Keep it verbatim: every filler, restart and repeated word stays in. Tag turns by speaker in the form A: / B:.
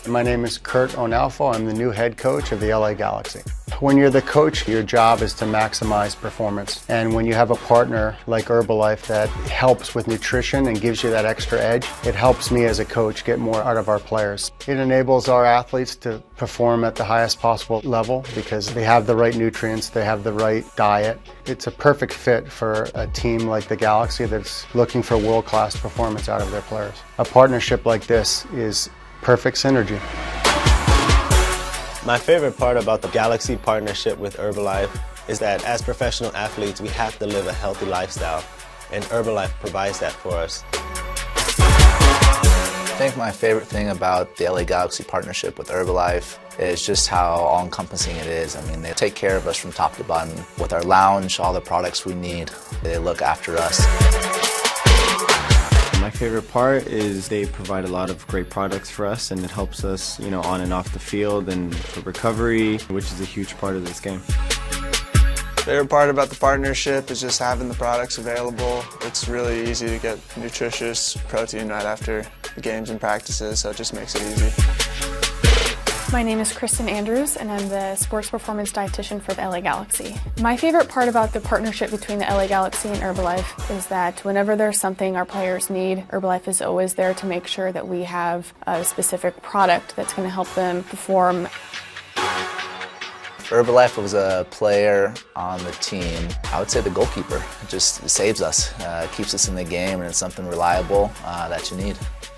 A: My name is Kurt Onalfo. I'm the new head coach of the L A Galaxy. When you're the coach, your job is to maximize performance. And when you have a partner like Herbalife that helps with nutrition and gives you that extra edge, it helps me as a coach get more out of our players. It enables our athletes to perform at the highest possible level because they have the right nutrients, they have the right diet. It's a perfect fit for a team like the Galaxy that's looking for world-class performance out of their players. A partnership like this is perfect synergy.
B: My favorite part about the Galaxy partnership with Herbalife is that as professional athletes, we have to live a healthy lifestyle, and Herbalife provides that for us.
C: I think my favorite thing about the L A Galaxy partnership with Herbalife is just how all-encompassing it is. I mean, they take care of us from top to bottom. With our lounge, all the products we need, they look after us.
D: My favorite part is they provide a lot of great products for us, and it helps us, you know, on and off the field and for recovery, which is a huge part of this game.
E: Favorite part about the partnership is just having the products available. It's really easy to get nutritious protein right after the games and practices, so it just makes it easy.
F: My name is Kristen Andrews, and I'm the sports performance dietitian for the L A Galaxy. My favorite part about the partnership between the L A Galaxy and Herbalife is that whenever there's something our players need, Herbalife is always there to make sure that we have a specific product that's going to help them perform.
C: If Herbalife was a player on the team, I would say the goalkeeper. It just saves us, uh, keeps us in the game, and it's something reliable uh, that you need.